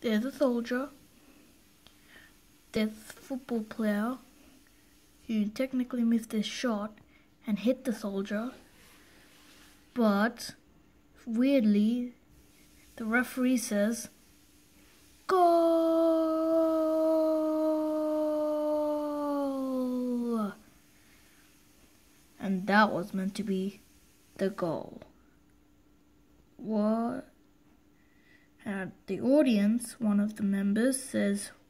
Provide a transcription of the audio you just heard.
there's a soldier, there's a football player who technically missed his shot and hit the soldier, but weirdly, the referee says, "Goal!" And that was meant to be the goal. What? And the audience, one of the members says,